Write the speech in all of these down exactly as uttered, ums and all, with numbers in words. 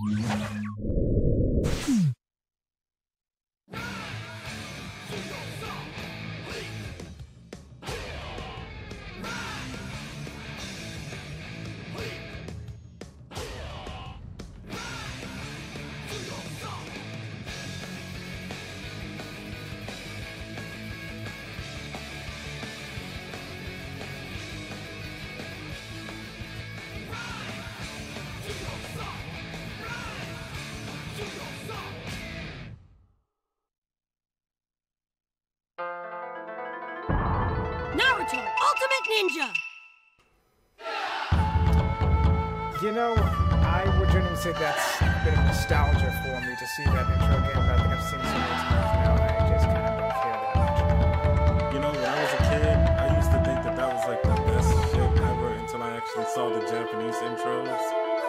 Naruto, Ultimate Ninja! You know, I would generally say that's a bit of nostalgia for me to see that intro again, but I think I've seen it so many times now, and I just kind of don't care that much. You know, when I was a kid, I used to think that that was like the best shit ever until I actually saw the Japanese intros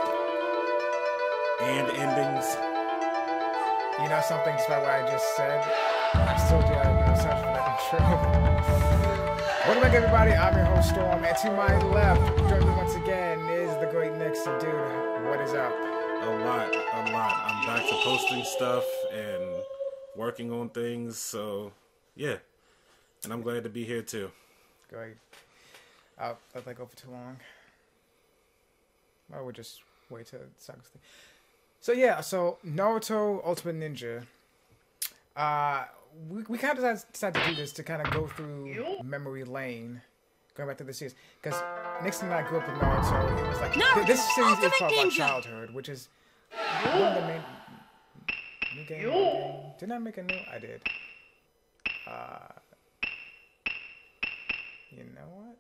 and endings. You know something, despite what I just said, I still do have a nostalgia for that intro. Welcome back, everybody. I'm your host, Storm, and to my left, joining me once again is the great Nixon. Dude, what is up? A lot, a lot. I'm back to posting stuff and working on things, so yeah. And I'm glad to be here too. Great. I'll let that go for too long. I would just wait till it sucks. So yeah, so Naruto Ultimate Ninja. Uh, we, we kind of decided to do this to kind of go through memory lane, going back to the series. Because Nixon and I grew up with Naruto. It was like, Naruto, this series is Ultimate part of our Ninja. childhood, which is one of the main... New game, new game. Didn't I make a new? I did. Uh, you know what?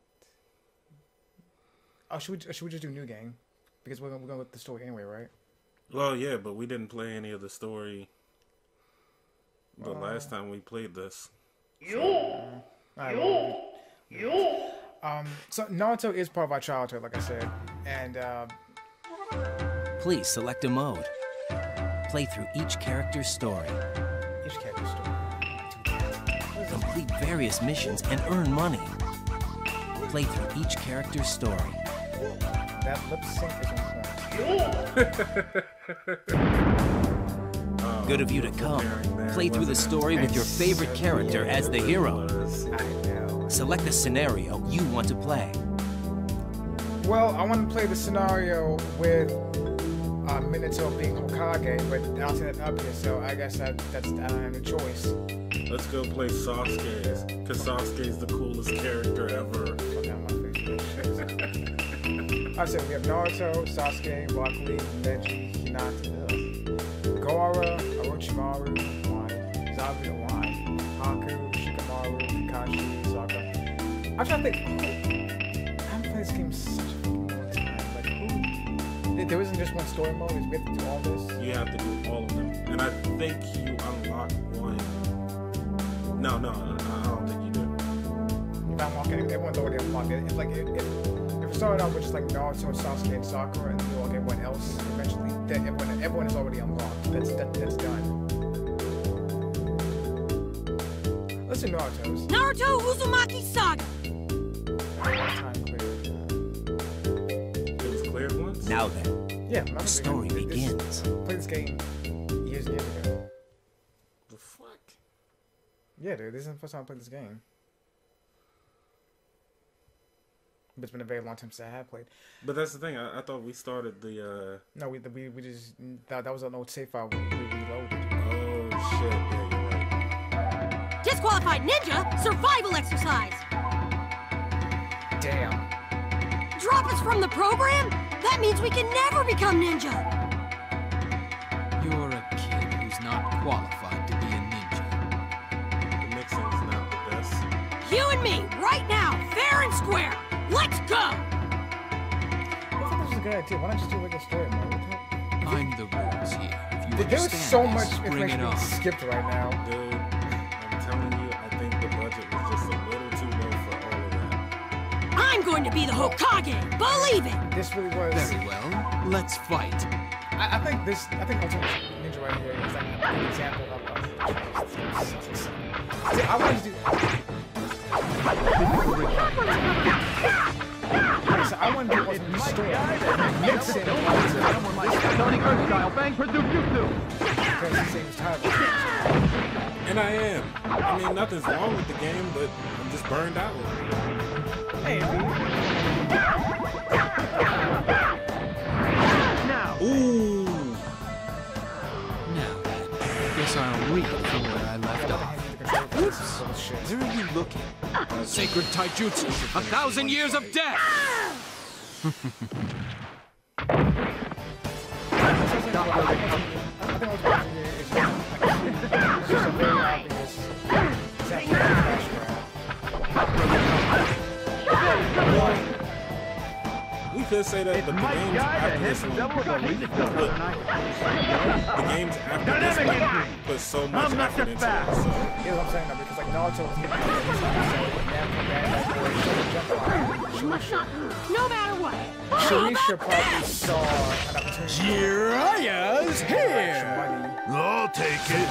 Oh, should we, or should we just do new game? Because we're going we're going with the story anyway, right? Well, yeah, but we didn't play any of the story the Uh, last time we played this. So, uh, yo, yo. Um, so Naruto is part of our childhood, like I said, and uh, Please select a mode. Play through each character's story. each character story. Complete various missions and earn money. Play through each character's story. That lip sync is on point. Good of you to come. Play through the story with your favorite character as the hero. I know. Select the scenario you want to play. Well, I want to play the scenario with uh, Minato being Hokage, but I'll set it up here, so I guess I, that's I don't have a choice. Let's go play Sasuke's, because Sasuke's the coolest character ever. Fuck out my face. I said we have Naruto, Sasuke, Rock Lee, Neji, Hinata, Gaara, Orochimaru, why? Zabuza, why? Haku, Shikamaru, Kakashi, Sokka. I'm trying to think. I haven't played this game such a fucking long time. Like, who? There isn't just one story mode. Is we have to do all this? You have to do all of them. And I think you unlock one. No, no, no, I don't think you do. If I unlock it, everyone's already unlocked it. If, like, if, if, if it started out with just like Naruto, Sasuke, and Sakura, and then you unlock everyone else, eventually, then everyone, everyone is already unlocked. That's, that, that's done. Let's do Naruto's. Naruto Uzumaki Saga! Time cleared. It was cleared once? Now then, Yeah, remember the story this- begins. Played this game years and years ago. The fuck? Yeah, dude, this is the first time I played this game. But it's been a very long time since I have played. But that's the thing, I, I thought we started the, uh... No, we we, we just that, that was an old save file we, we reloaded. Oh, shit, yeah, you're right. Disqualified Ninja Survival Exercise! Damn. Drop us from the program? That means we can never become ninja! You're a kid who's not qualified to be a ninja. The mixing's not the best. You and me, right now, fair and square! Let's go! I think this is a good idea. Why not just do like a story mode? I'm the rules here. If you Dude, there's understand so this, much bring information it being on. skipped right now. Dude, I'm telling you, I think the budget was just a little too low for all of that. I'm going to be the Hokage! Believe it! This really was. Very well. Let's fight. I, I think this. I think Ultimate Ninja right here is like an example of. of See, I want to do. So I want one who wasn't restored. Mixing someone like Tony Earth style bang for Jujutsu. because he saves Tyler. And I am. I mean, nothing's wrong with the game, but I'm just burned out with it. Hey, Now. Ooh. Now then, guess I'll read from where I left off. Oops. Bullshit. Where are you looking? Sacred taijutsu, a thousand years of death! We could say that, but the games after this one, the games after this one put so much effort into it. So. You know what I'm saying? No, because like Naruto was getting No matter what. Shueisha probably saw an opportunity. Jiraiya's here! I'll take it.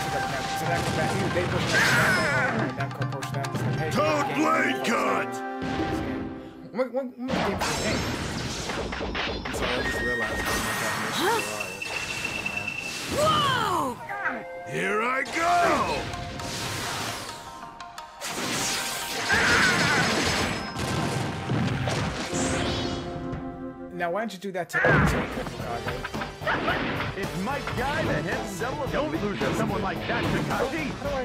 Toad blade cut! What, what, what game for the game? I'm sorry, I just realized how much I missed Whoa! Here I go! Now, why don't you do that to Naruto? It's my guy, the head devil. Don't lose to someone like that, Kakashi.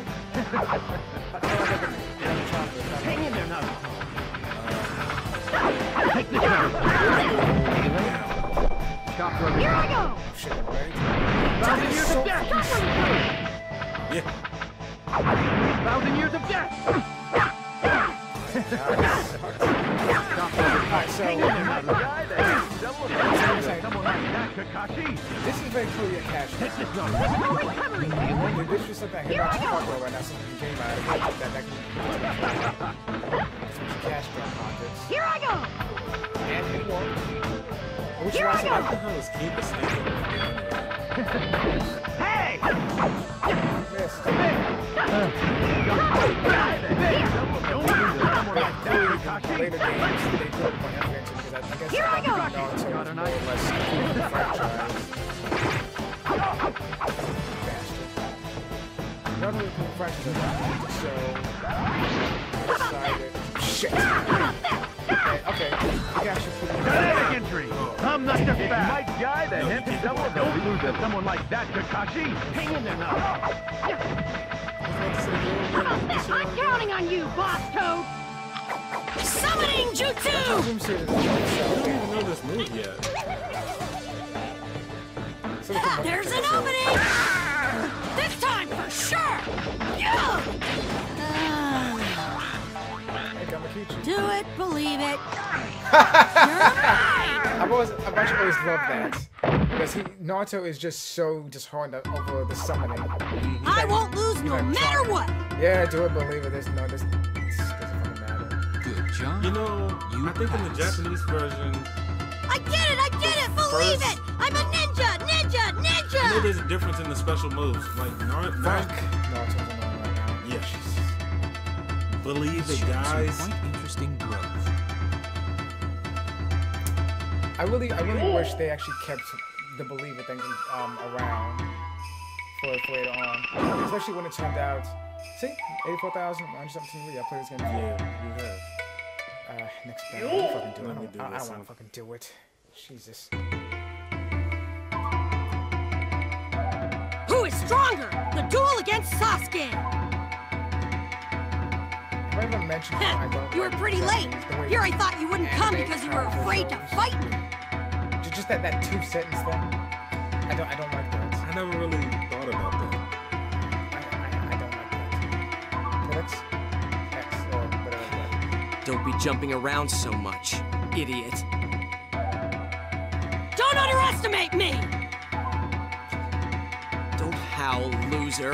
Hang in there now. Take this out. Here I go! Shit, right? Thousand years of death. Yeah. Thousand years of death. Alright, so Hang in there, my guy, the head devil. Someone like that, Kakashi. this is very clearly a cash Take grab. this out. If this was something I could actually talk about right now, something you came out of it, that that could be cash grab context. Here I go! And it worked. Which Here is I why I go! What the hell is keep us thinking? Hey! missed. Later games, they put more effort into because I guess Here I go! Naruto is more or less the franchise. Bastard. Naruto is the franchise, so decided. Shit. Okay, okay. You can actually put Dynamic entry! I'm not the fat! My guy, the head devil. Don't lose to someone like that, Kakashi. Hang in there now. I'm counting on you, Boss Toad! Summoning Jutsu! Zoom series is I don't even know this move yet. so we can- There's an opening! This time for sure! Yeah! Hey, Gamakichi. Do it, believe it. I've always, I've actually always loved that. Because he, Naruto is just so disheartened over the summoning. I won't lose no matter what! Yeah, do it, believe it. There's no, this doesn't fucking matter. Good job. You know, I think in the Japanese version, I get it, I get it, believe First- it! I'm a ninja, ninja, I know ninja! there's a difference in the special moves. Like, Naruto, Fuck. Naruto's annoying right now. yeah, believe it, Shows some guys. quite interesting growth. I really, I really wish they actually kept the believer thing um, around for, for later on. Especially when it turned out, see, eighty-four thousand one hundred seventeen really, I played this game before. Yeah, you have. Uh, next battle, let me fucking do it. I Let me don't, do I, I this don't want one. to fucking do it. Jesus. Who is stronger? The duel against Sasuke! If I ever mentioned it, I don't You were like pretty late. Japanese, the way Here I thought you wouldn't come anime because you were characters afraid to goes. fight me. Ju- Just that, that two sentence thing. I don't, I don't like that. I never really thought about that. I, I, I don't like that. But X, X, or whatever. Don't be jumping around so much, idiot. Don't underestimate me! Don't howl, loser.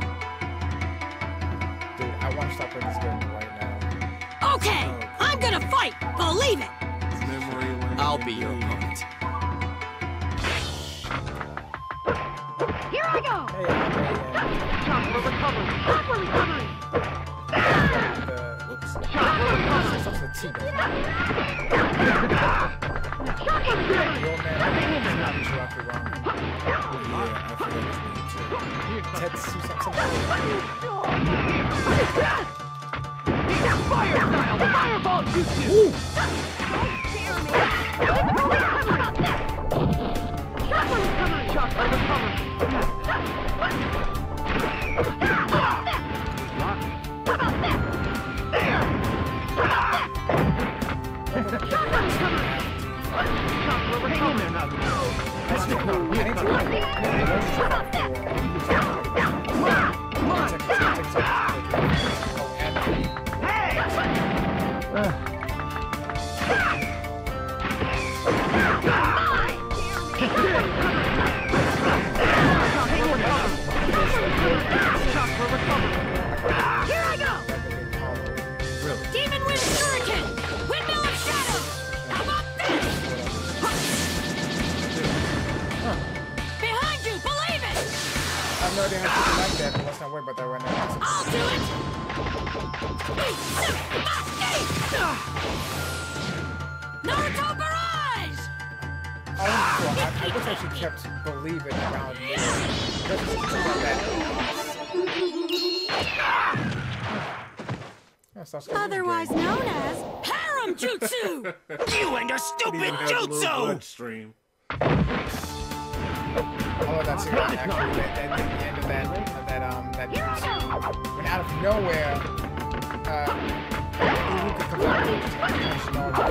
Dude, I want to stop playing this game right now. Okay, I'm gonna fight, believe it! Memory lane. I'll be your indeed. opponent. Here I go! Hey, hey, Chakra recovery. Chakra recovery! hey. The, Whoops. It's up to the T, though. Tetsu something. Fire style! Fireball jutsu! Shock over cover! No idea how to do like that, but let's not worry about that right now. I'll do it! Naruto barrage! Oh, I, I wish I actually kept believing around me. Otherwise known as harem jutsu! You and your stupid jutsu! Bloodstream. Oh, that's it. Actually, at, at the end of that, of that, um, that jutsu, when out of nowhere, uh, Iruka comes out and just punches Naruto.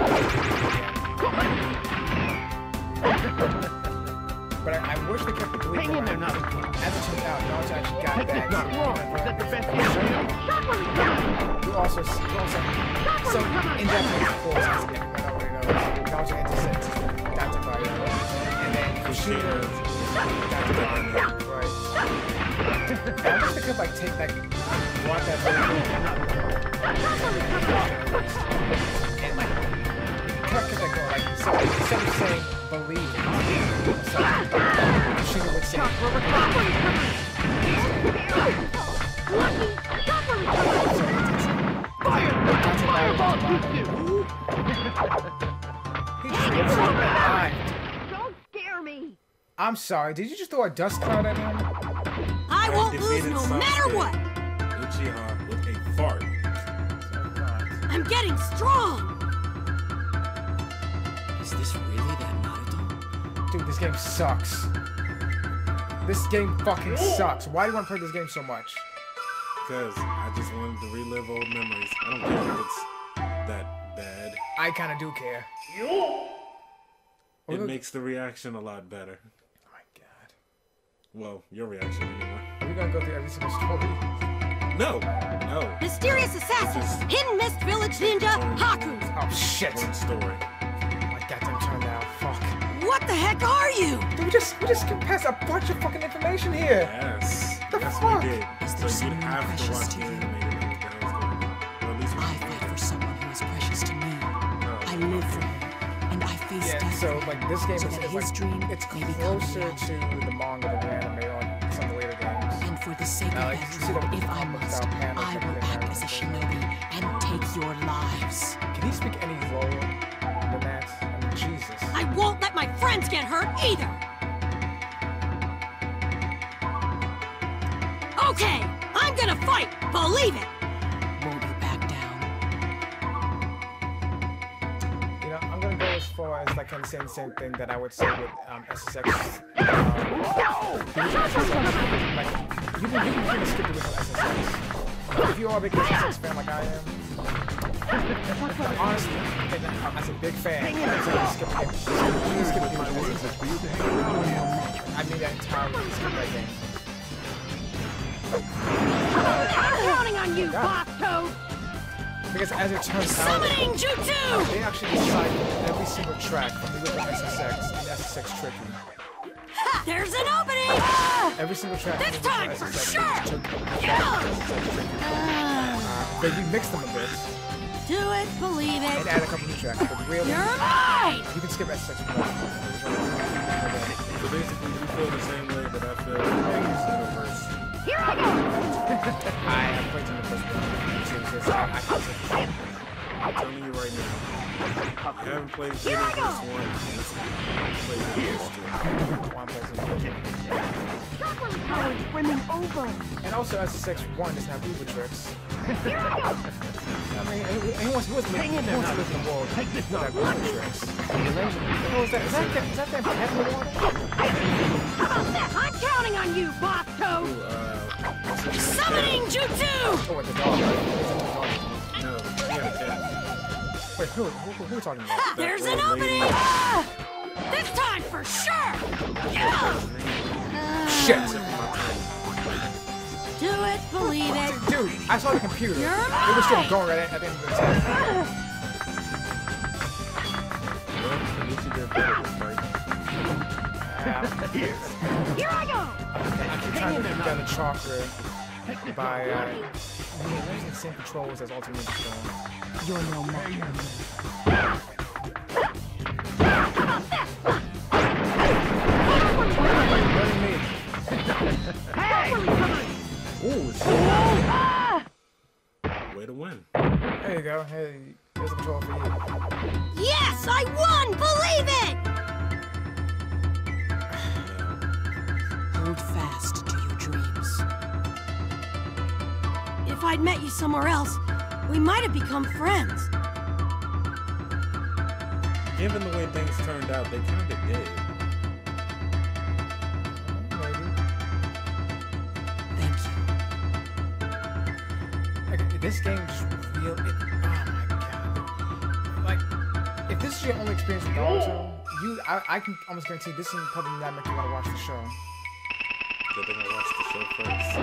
But I, I wish they kept believing around. As it turns out, Naruto actually got that. Not wrong. Is that the best You also, you also, so in Japanese, of course, as again, nobody knows, Naruto intersects got to fire, and then Kushina got to fire, right? I wish they could like take that, want that and like cut that going, like so instead of saying believe, so Kushina would say. Don't scare me! I'm sorry, did you just throw a dust cloud at him? I won't lose defeated no Sasuke. matter what! Uchiha with a fart. I'm getting strong! Is this really that Naruto? Dude, this game sucks. This game fucking sucks. Why do you want to play this game so much? Because I just wanted to relive old memories. I don't care if it's that bad. I kind of do care. It makes the reaction a lot better. Oh my god. Well, your reaction anyway. Are we gonna go through every single story? No! No. Mysterious assassins! Hidden Mist Village Ninja! Hakus! Oh shit! One story. My goddamn turn now. Fuck. What the heck are you? Dude, we just we just skipped past a bunch of fucking information here. Yes. The yes, fuck? we did. Is So there you'd someone have to precious watch to the you? anime to know what the hell's going on. Or at least I fight for someone who is precious to me. I live for him, and I face Yeah, death so for him, like this game so is, that is his like dream it's may become closer reality. to the manga than the anime on some of the later games. And for the sake Now, of like, that you see dream, the if I comic must, style panels I and will everything act as a there. shinobi and take your lives. Can he speak any lower than that? I mean, Jesus. I won't let my friends get hurt either! Okay, I'm gonna fight! Believe it! Won't you back down? You know, I'm gonna go as far as like kind of saying the same thing that I would say with um, S S X. Um, like, you can, you can kind of skip the original S S X. If you are a big S S X fan like I am, honestly, and as a big fan, I'm gonna skip the game. Please skip the original S S X. I mean that entirely, skip that game. I'm counting on you, Boss Toad! Because as it turns out, Summoning Jutsu! they actually decided every single track from the original S S X and S S X Tricky. Ha! There's an opening! Every single track This from the time original for S S X sure! took Yeah! uh, they remixed them a bit Do it, believe and it! added a couple new tracks, but really, You're mine! you can skip S S X one. So basically, you feel the same way that I feel about the Xenoverse. Here I go! I have played in the first one. So it's just, I, I can say I'm telling you right now. You haven't played Xenoverse one. Play Xenoverse two. One person. Power's brimming over. And also, S S X one doesn't have Uber tricks. Here I go. I mean, who, who wants, who wants to live, who wants to live in the world Take this without now. Uber tricks? Oh, is that, is that, is that them head in the water? How about that? I'm counting on you, Boss Toad. Ooh, uh, Summoning Jutsu! Oh, with the dog. no, he had a cat. Wait, who, who, who, who are we talking about? Ha, there's an old lady. opening! Ah! This time for sure! Yeah! Shit! Do it, believe it. Dude, I saw the computer. You're It was still mine. going right at, at the end of the test. Well, at least you did better this fight. Here I go! I keep trying to put down the chocolate by uh, using the same controls as Ultimate Stone. You're no match. Ooh, Way to win. there you go. Hey, here's a control for you. Yes, I won! Believe it! Hold fast to your dreams. If I'd met you somewhere else, we might have become friends. Given the way things turned out, they kind of did. Maybe. Thank you. Like, this game just real. It, oh my god! Like, if this is your only experience with Naruto, you, I, I can almost guarantee this is probably not make you want to watch the show. Good thing I watched the show first.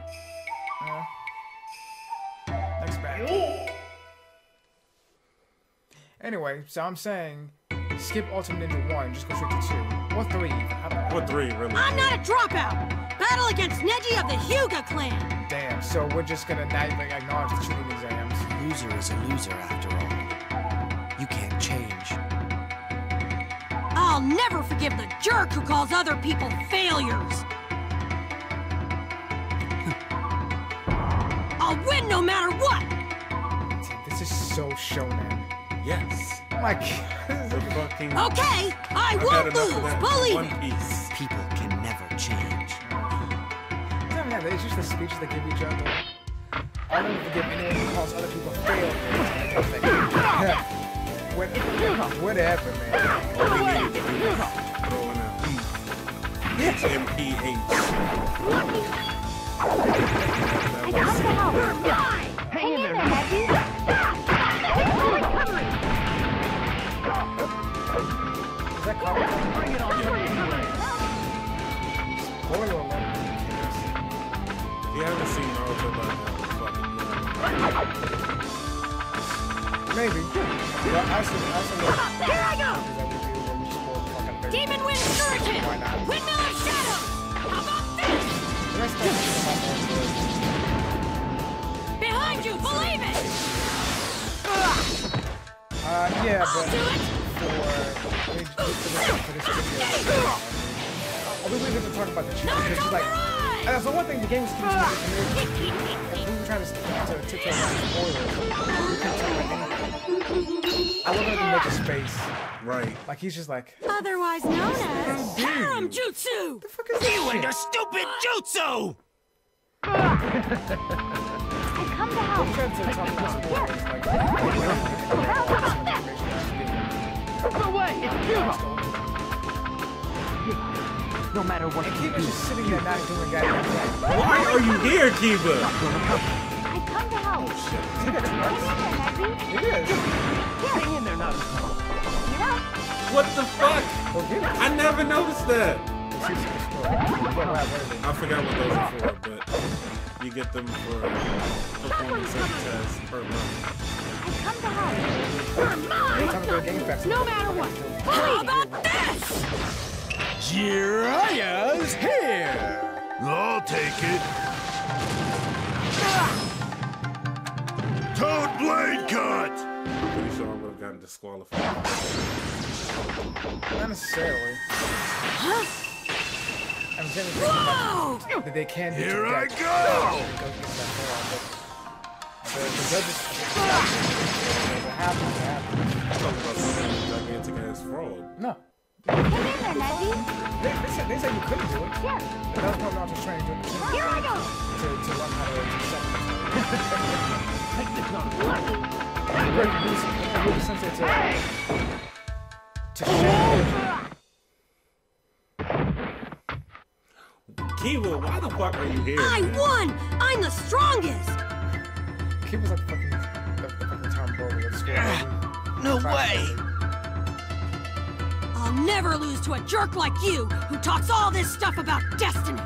Uh, next battle. Anyway, so I'm saying, skip Ultimate Ninja one, just go straight to two or three. I don't know. What three, really? I'm not a dropout! Battle against Neji of the Hyuga clan! Damn. So we're just gonna not even acknowledge the cheating exams. A loser is a loser after all. You can't change. I'll never forgive the jerk who calls other people failures! I'll win no matter what! This is so shonen. Yes. Like, The fucking. Okay, I I've won't had enough lose, of that believe One it! Piece. People can never change. it's not that. It's just the speeches they give each other. I don't forgive anyone who calls other people failures. Whatever, whatever, man. All we needed to do was throw in a H M P H. That was Hang in there now. Is that covered? Bring it on. Bring it on. Spoiler alert. If you haven't seen Naruto by now, fucking Maybe. But I also, I also know. Here I go! Demon Demon Wind Shuriken! Why not? Windmill of Shadows! How about this? The rest of them Behind you, believe it! Uh, yeah, I'll but do it! for, for this, for this video, I was going to talk about the challenge. Naruto It's like, Mirage! uh, so one thing, the game is keeps me, if we were trying to, to, to take out spoilers, we couldn't talk about anything. I love how he makes a space. right. Like, he's just like, Otherwise known as Harem Jutsu! the fuck is this shit? Your stupid jutsu! I come to help! I'm trying to talk about spoilers, like, No way. It's futile. No matter what and you Kiba's do. just sitting there not doing goddamn thing. Why are you here, Kiba? I come to help! It is. Hang in there now. What the fuck? Well, get it. I never noticed that. It's just a story. What, what, what is it? I forgot what those are for, but you get them for performing certain tests per month. Come to help! You're mine! Time to go to Game Fest. No matter what! How about this? Jiraiya's here! I'll take it. Toad blade cut! Pretty sure I would have gotten disqualified. Not necessarily. Huh? I'm saying Whoa! that they can do Here I that. go! Go against that wall, but the judges. What happened? What happened? I'm talking about some gigantic ass fraud. No. Come in there, Neji. They, they, said, they said you couldn't do it. Here. But that was probably not just trying to do it. Here I go. To, to learn how to do something. Take this on. Rick, who's really sensitive to, to shit. Kiva, why the fuck are you here? I man? won! I'm the strongest! Kiva's like fucking the, the fucking Tom Brady of school. No way! I'll never lose to a jerk like you, who talks all this stuff about destiny!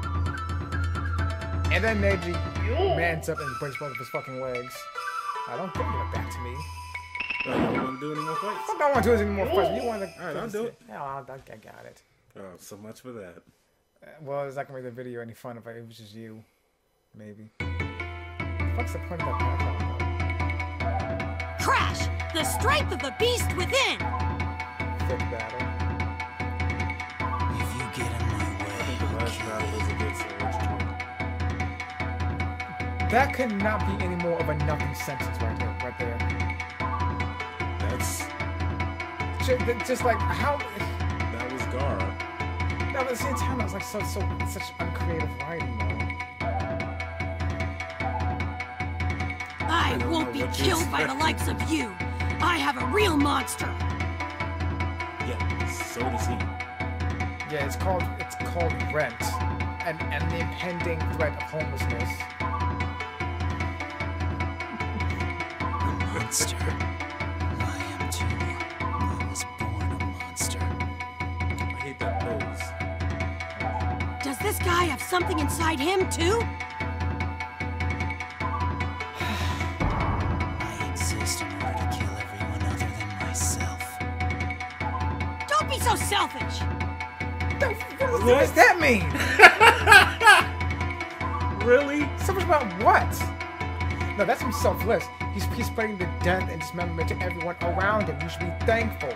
And then Neji mans up and breaks both of his fucking legs. I don't think you're back to me. Oh, you don't want to do any more fights? I don't want to do any more fights. You want to? Alright, I'll do it. Yeah, I'll, I got it. Oh, so much for that. Uh, well, it's not gonna make the video any fun if I, it was just you. Maybe. What's the point of that background? Crash! The strength of the beast within! Thick battle. If you get in my I think the way, last battle was against the original. That could not be any more of a nothing sentence right there. Right there. That's Just, just like how. that was Gara. No, but at the same time, it was like so, so, such uncreative writing, though. I won't be killed by the likes of you! I have a real monster! Yeah, so does he. Yeah, it's called, it's called Rent, and and the impending threat of homelessness. a monster. I am too. I was born a monster. I hate that pose. Does this guy have something inside him, too? I exist in order to kill everyone other than myself. Don't be so selfish! What does that mean? Really? Selfish about what? No, that's him selfless. He's, he's spreading the death and dismemberment to everyone around him. You should be thankful.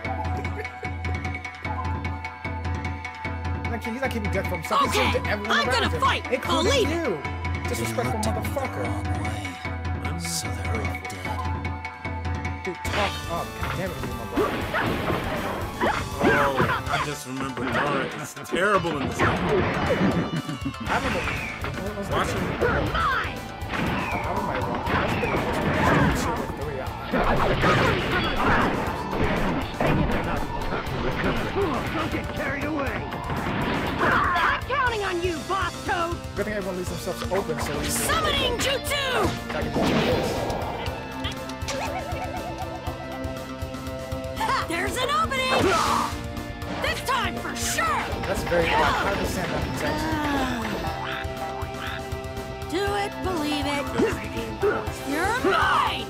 Like, he's not keeping death for himself. He's Okay, giving it to everyone I'm around gonna him, fight. including Believe it. you. They Disrespectful looked at me the motherfucker. wrong way, so they're all dead. Dude, talk up. God damn it, my brother. Oh, I just remember Gara is terrible in this game. I remember. What was Watch that? him. You're mine! I I remember wrong. That's been the first two or three. Don't get carried away. I'm counting on you, Boss Toad! Good thing everyone leaves themselves open so we can Summoning Jutsu! I can do this. Ha! There's an opening! This time for sure! That's very odd. How does Sam not protect you? Do it, believe it. Because the game works. You're mine!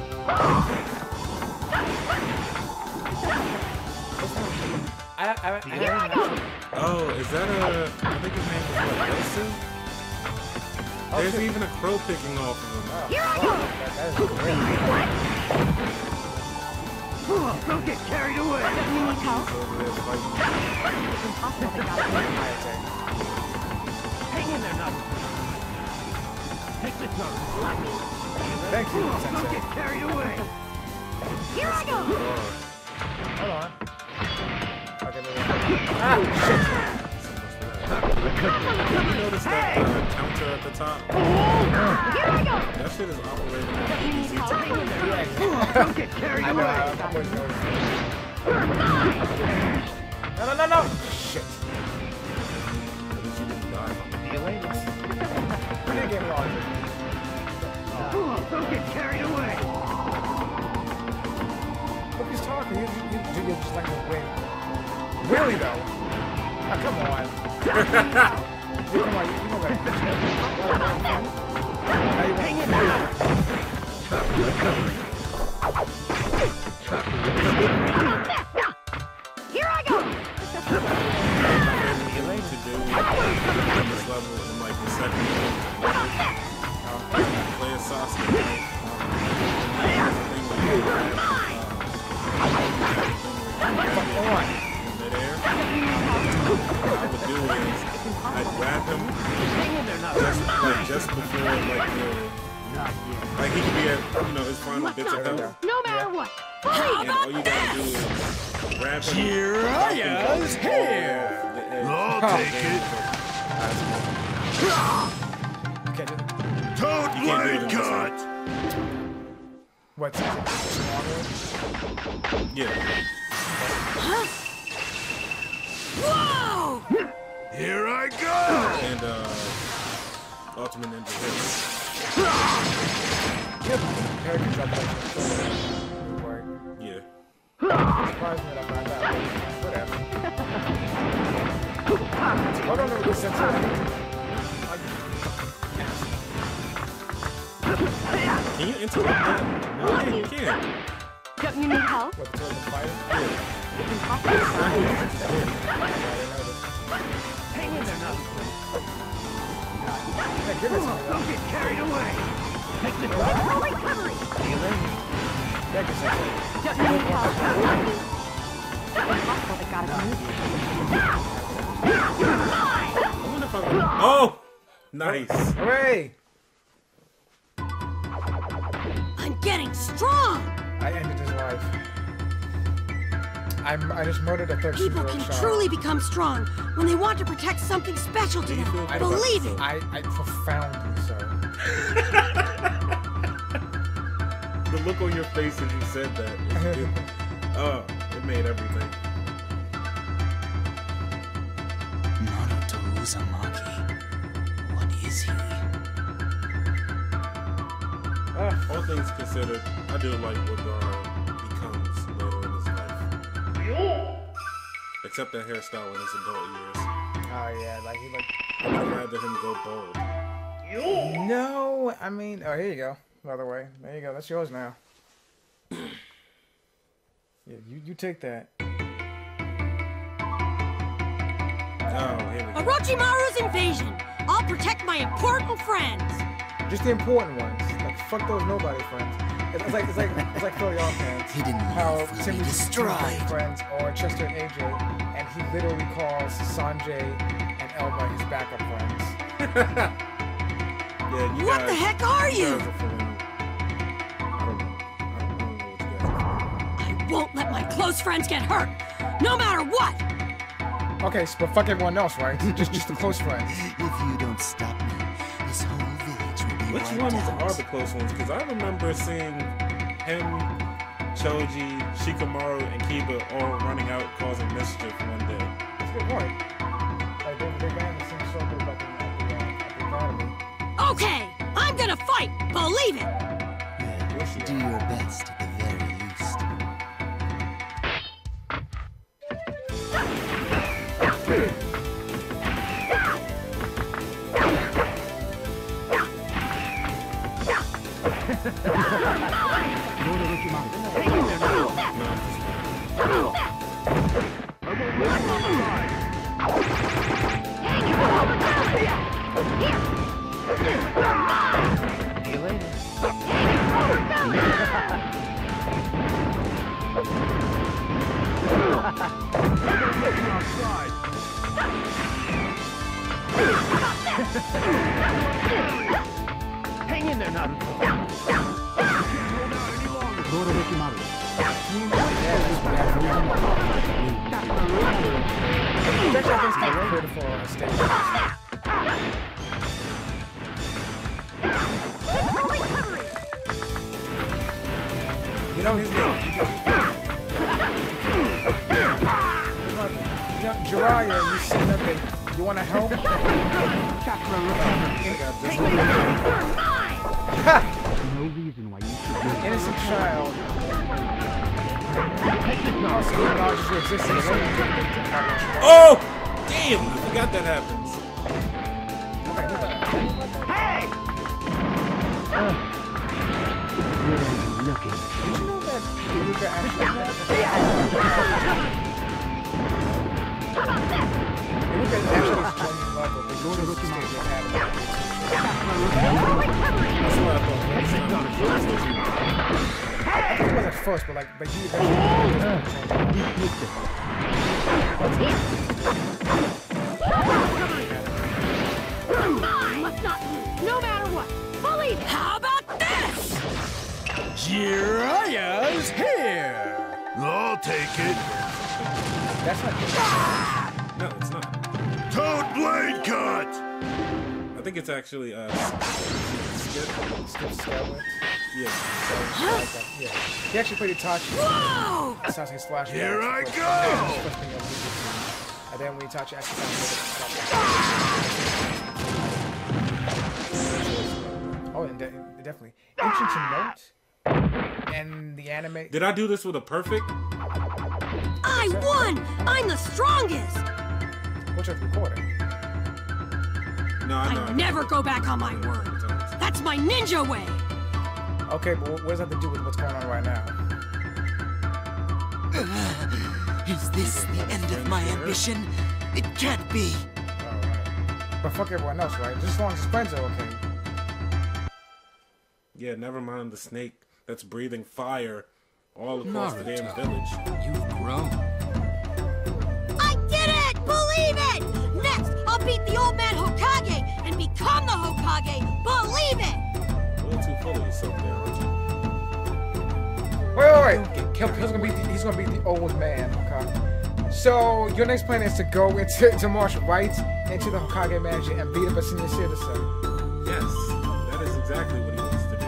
I, I, I, Here I I, go! Oh, is that a... I think his name is what, Yosu? Oh, There's shit. even a crow picking off of him. Here I Oh, go! that, that is great. Don't get carried away. You need help? Over there fighting. It's impossible to got it. High attack. Hang in there, Naruto. Take this on. Thank you, Don't Sensei. get carried away. Here I go! Hold on. Okay, there we go. Ah, You notice that uh, counter at the top? Here I go! That shit is operating on You need easy help? time. Don't get carried I know, away. I, I wouldn't notice. You're mine! No, no, no, no! Shit. At least you didn't die from it. Video game logic. Don't get carried away. Look, he's talking. You, you, you, you're just like a win. Really, though? Oh, come on. you, come on, you, you know that. Now you Hang want in there. Here I go! You need to do on this level in like the second game. Play a Sasuke. Come on. Midair. What I would do is I'd grab him Hang in there, Naruto. just like just before like the Like he could be at, you know, his final What's bits of up? health. No matter what. Believe And it. all you gotta do is grab him. Jiraiya's here. I'll take it. Okay, just- Toad You can't do it in blade this cut. what's it? Yeah. Whoa! Here I go. And uh, Ultimate Ninja hits. Merrick can drop that shit. Work. Yeah. Surprised me that I found out. Whatever. Hold on to the sense of Can you interrupt that? No, you can't. Don't you need help? what, throw the fire? Hang in there now. Yeah, give it to me. Don't get carried away. Take this Full recovery. Yeah, give it to me. Don't you need help? Impossible that got us I wonder if I can... Oh! Nice. Hooray! I'm getting strong. I ended his life. I'm, I just murdered a thirteen People year can old child. truly become strong when they want to protect something special to Do you them. feel I- Believe it. I, I profoundly so. The look on your face as you said that. It, it, oh, it made everything. Naruto Uzumaki. What is he? Uh, all things considered, I do like what Gaara becomes later in his life. Except that hairstyle in his adult years. Oh yeah, like he like. I would rather him go bald. No, I mean, oh here you go. By the way, there you go. That's yours now. Yeah, you you take that. Oh, here we go. Orochimaru's invasion. I'll protect my important friends. Just the important ones. Like fuck those nobody friends. It's, it's like it's like it's like Phil Y'all fans. Hidden How love will be Timmy's destroyed. friends or Chester and A J, and he literally calls Sanjay and Elba his backup friends. Yeah, you What guys, the heck are you? guys are fooling me. I don't know. I don't, I don't know what you guys are I won't let my close friends get hurt, no matter what. Okay, so, but fuck everyone else, right? Just just the close friends. If you don't stop me, this whole village will be Which wiped ones out. are the close ones? Because I remember seeing him, Choji, Shikamaru, and Kiba all running out causing mischief one day. That's a good point. Like they they ran the same circle back in at the, uh, at the academy. Okay, I'm gonna fight. Believe it. Well, do your best at the very least. Lord Orochimaru. Hang in there now. I won't let you off alive. See you later. Outside. Hang in there, Naruto. Can't hold out any longer. Lord Orochimaru. That's I think kind of critical on stage. You know his name. You know, Jiraiya, you see nothing. You want to help? Chakra recovery. Ha! No reason why you should do Innocent child. Also, he acknowledges your existence. So you can get to cover. Oh! Damn! I forgot that happens. Hey! Looking. Did you know that Iruka actually Iruka is actually his twin level, but Lord Orochimaru stage academy. That's what I thought. I think it was at first, but like, but he Must not lose, no matter what. Believe it. How about Jiraiya's here! I'll take it. That's not No, it's not. Toad Blade Cut! I think it's actually uh. Skip. Skip Skeleton. Yeah. Yeah. He actually played Itachi. Whoa! Itachi's Flash. Here I Force. go! Yeah, first thing you'll see. And then when Itachi actually found Oh, and de definitely. Interesting to note. And the anime. Did I do this with a perfect? I won! I'm the strongest! What's your recording? No, I know. I never go back on my word. That's my ninja way! Okay, but what does that have to do with what's going on right now? Is this the end of my ambition? It can't be. Alright. But fuck everyone else, right? Just as long as his friends are okay. Yeah, never mind the snake that's breathing fire all across the damn Naruto, village. you've grown. I did it! Believe it! Next, I'll beat the old man Hokage and become the Hokage! Believe it! A little too full of yourself there, aren't you? Wait, wait, wait. He'll, he's gonna be the, he's gonna be the old man. Okay. So your next plan is to go into to march right into the Hokage mansion and beat up a senior citizen. Yes, that is exactly what he wants to do.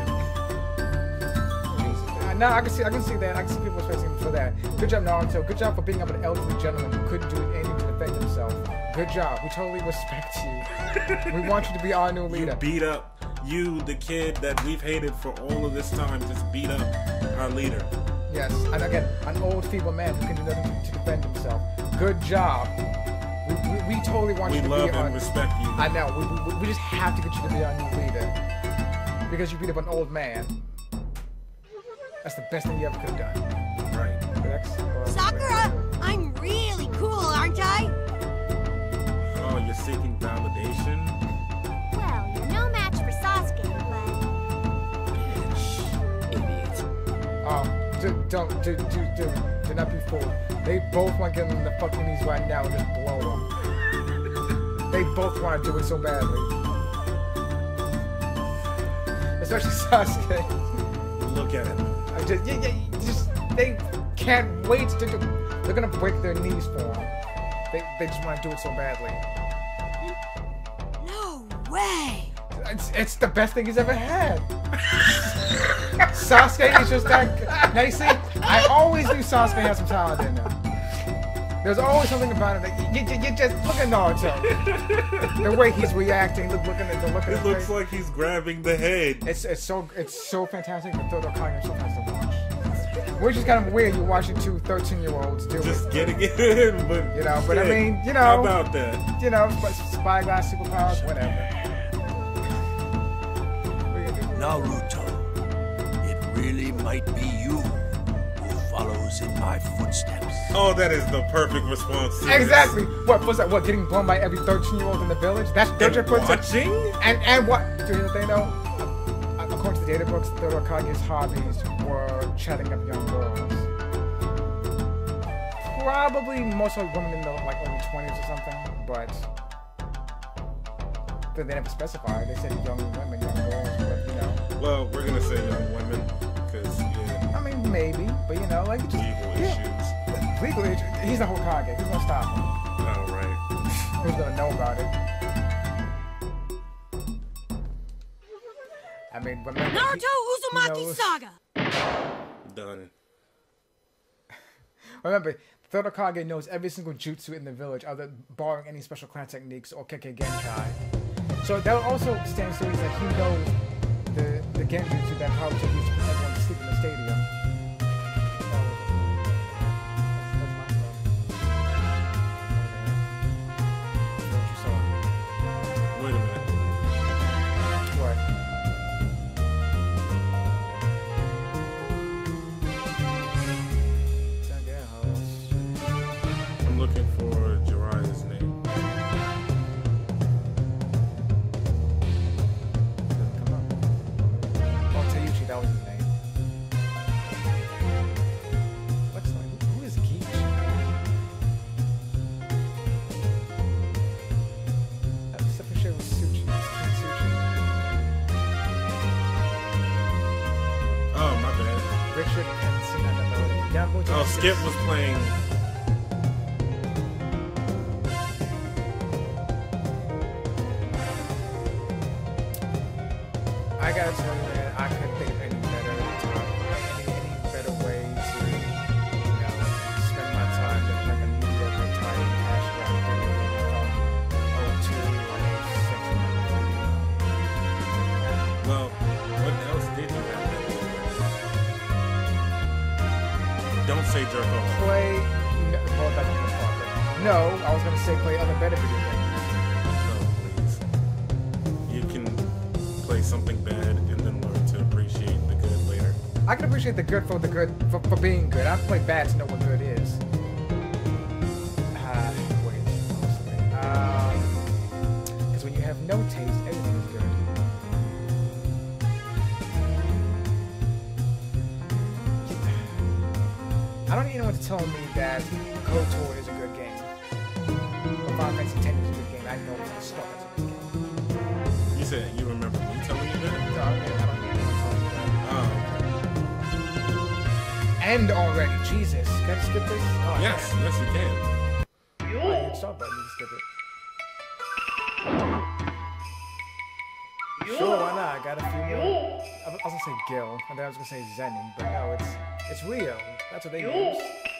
Uh, now I can see I can see that. I can see people facing for that. Good job, Naruto. Good job for being up an elderly gentleman who couldn't do anything to defend himself. Good job. We totally respect you. We want you to be our new leader. You beat up you, the kid that we've hated for all of this time, just beat up our leader. Yes, and again, an old feeble man who can do nothing to defend himself. Good job. We, we, we totally want We you to love be our... and respect you. I know. We, we, we just have to get you to be our new leader. Because you beat up an old man. That's the best thing you ever could have done. Right. Next, uh, Sakura, I'm really cool, aren't I? Oh, you're seeking validation? Well, you're no match for Sasuke, but... Idiot. Um, do, don't, do, do, do, do not be fooled. They both want to get in the fucking knees right now and just blow them. They both want to do it so badly. Especially Sasuke. Look at him. I just, yeah, yeah, just, they can't wait to do, they're gonna break their knees for him. They, they just want to do it so badly. No way! It's, it's the best thing he's ever had. Sasuke is just that good. Now you see, I always knew Sasuke had some talent in him. There's always something about it that you, you, you just look at Naruto. The way he's reacting, look, looking at the look at It his looks face. like he's grabbing the head. It's it's so it's so fantastic. The third Hokage is so fast to watch. Which is kind of weird. You're watching two thirteen-year-olds do Just it. getting it in, but You know, but I shit, mean, you know, how about that? you know, but spyglass superpowers, whatever. Naruto, it really might be you who follows in my footsteps. Oh, that is the perfect response to Exactly. What was that? What, getting blown by every thirteen-year-old in the village? That's this. thirteen And watching? And and what? Do you know they know? Uh, according to the data books, the Hokage's hobbies were chatting up young girls. Probably most of women in the like early twenties or something, but but they never specified. They said young women, young girls, but you know. Well, we're gonna say young women, because, yeah, I mean, maybe, but you know, like just legal yeah. issues. Legal issues. He's the Hokage. Who's gonna stop him? Oh, right. Who's gonna know about it? I mean, remember, Naruto Uzumaki knows- Saga! Done. remember, Third Hokage knows every single jutsu in the village, other barring any special clan techniques or Kekkei Genkai. So that also stands to reason that he knows the the genjutsu that Naruto used to put everyone to sleep in the stadium. Wait a minute. What? I'm looking for Jiraiya's name. Come on. Oh, Tayuchi, that was his name. What's like, who is Geach? That's the shit with Suchi. Suchi. Oh, my bad. Oh, Skip was playing. I gotta tell you, man, I couldn't think of any better time, any, any better way to, you know, spend my time than like a mediocre tiny cash grab video from oh two or six. Well, what else did you have? Don't say jerk off. Play, no, well, that's not the part, but no, I was gonna say play other better video games. No, please. You can play something bad and then learn to appreciate the good later. I can appreciate the good for the good for, for being good. I play bad to know what good is. Uh, wait, honestly, um, because when you have no taste, everything is good. I don't need anyone to tell me that KOTOR is a good game. Or Final Fantasy ten is a good game. I know it's the start that's a good game. You said you remember me telling you that? So, I mean, I don't need anyone to tell me that. Oh. End already, Jesus. Can I skip this? Oh, Yes, yes you can. Oh, you can stop button, you can skip it. Sure, why not? I got a few more. I was gonna say Gil, and then I was gonna say Zenin, but no, it's it's Rio. That's what they use.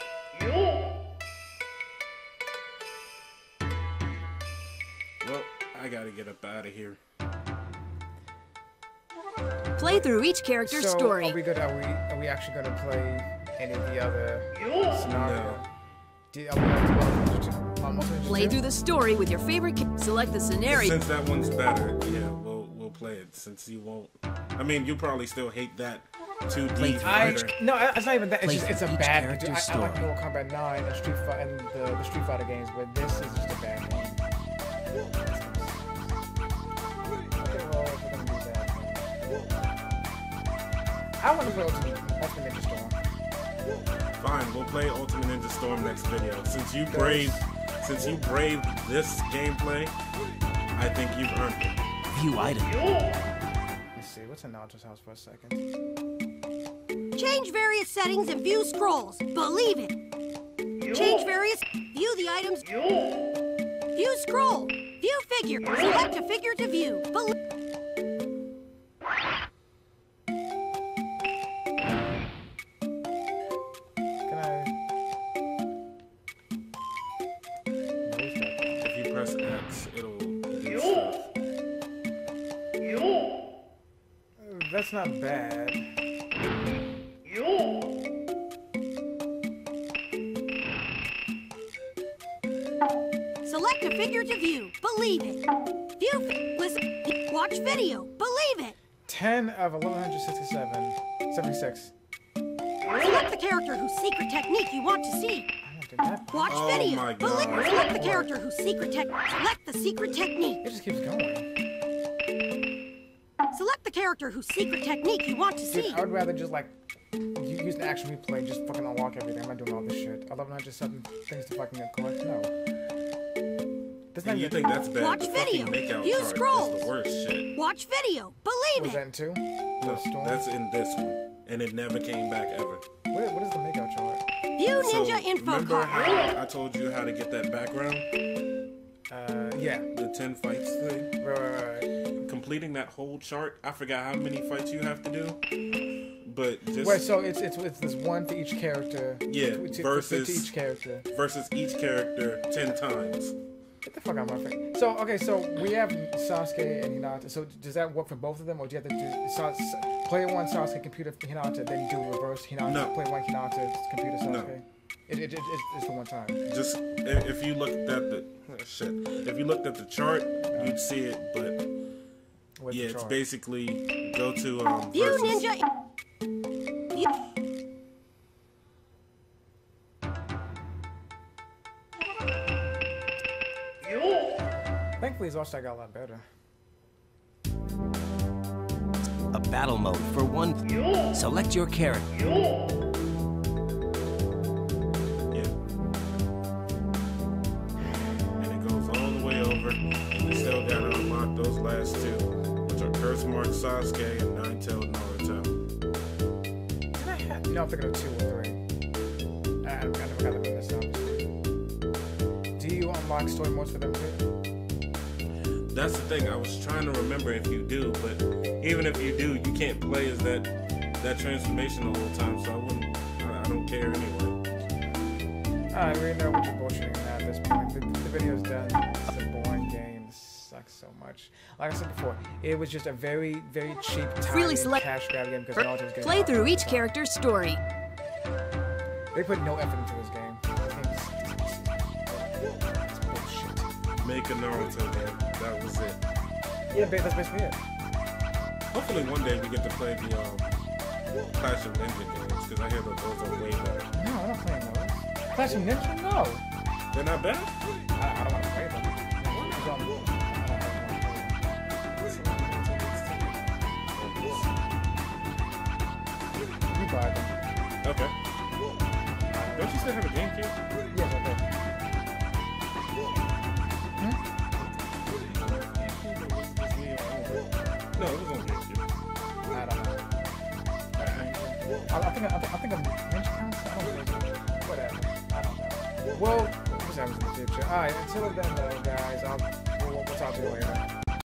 Well, I gotta get up out of here. Play through each character's So, story. are we good? Are we are we actually gonna play any of the other scenario? No. Do, are we gonna do Ultimate Ninja two? Um, Ultimate Ninja Play two? through the story with your favorite. Ca- select the scenario. Since that one's better, yeah, we'll we'll play it. Since you won't, I mean, you probably still hate that two D I, fighter. no, it's not even that. It's Play just it's a through each bad. I, character's I like story. Mortal Kombat nine and Street Fighter and the, the Street Fighter games, but this is just a bad game. Okay, well, if we're gonna do that, I want to play Ultimate Ultimate Ninja Storm. Fine, we'll play Ultimate Ninja Storm next video. Since you braved, since you braved this gameplay, I think you've earned it. View item. Let's see. What's in Naruto's house for a second? Change various settings and view scrolls. Believe it. Change various. View the items. View scroll. View figure. Select a figure to view. Bel- Can I? If you press X, it'll do stuff. That's not bad. Select a figure to view. Believe it. View. Fi- listen. Watch video. Believe it. ten of eleven sixty-seven. seventy-six. Select the character whose secret technique you want to see. I don't do that. Watch Oh video. my Believe- God. Select the character whose secret tech. Select the secret technique. It just keeps going. Select the character whose secret technique you want to Dude, see. I would rather just like you use an action replay and just fucking unlock everything. I'm not doing all this shit. I love not just certain things to fucking collect. No. That's not And you even- think that's bad? Watch the fucking video. makeout View chart scrolls. is the worst shit. Watch video. Believe Was it. that in two? No, Storm? that's in this one, and it never came back ever. What, what is the makeout chart? View So, Ninja info remember card. how I told you how to get that background? Uh, yeah. The ten fights thing? Right, right, right. Completing that whole chart, I forgot how many fights you have to do, but just Wait, so it's it's it's this one for each character. Yeah, to, to, versus- to each character. versus each character ten times. Get the fuck out of my face. So okay, so we have Sasuke and Hinata. So does that work for both of them, or do you have to do Sas- player one Sasuke, computer Hinata, then do reverse Hinata? No. Player one Hinata, computer Sasuke. No. It, it, it, it's, it's the one time. Just if if you looked at the oh, shit, if you looked at the chart, you'd see it. But Where's yeah, the it's chart? basically go to um, View versus. Ninja. View. Thankfully, his art style got a lot better. A battle mode for one. Select your character. Yeah. And it goes all the way over, and you still gotta unlock those last two, which are Curse Mark Sasuke and Nine-Tailed Naruto. Can I have? No, I'm thinking of two or three. I never got them in this episode. Do you unlock story modes for them too? That's the thing. I was trying to remember if you do, but even if you do, you can't play as that that transformation the whole time. So I wouldn't. I, I don't care anyway. Alright, we know what you're bullshitting at this point. The, the video's done. It's a boring game. This sucks so much. Like I said before, it was just a very, very cheap, Freely tiny select cash grab game because Naruto was getting Play through each so character's story. They put no effort into this game. It's bullshit. Make a Naruto game. That was it. Yeah, babe, that's basically it. Hopefully one day we get to play the um, Clash of Ninja games because I hear that those are way better. No, I'm not playing those. Clash of Ninja? No. They're not bad? I, I don't want to play them. Because I'm- I don't want to play them. You buy them. Okay. Don't you still have a GameCube? Yes, I do. No, it was on GameCube. I don't know. I, I think I, I think I'm Ninja counts. I don't know. Whatever. I don't know. Well, what's happens in the future? All right. Until then, though, guys, I'll we'll, we'll talk to you later.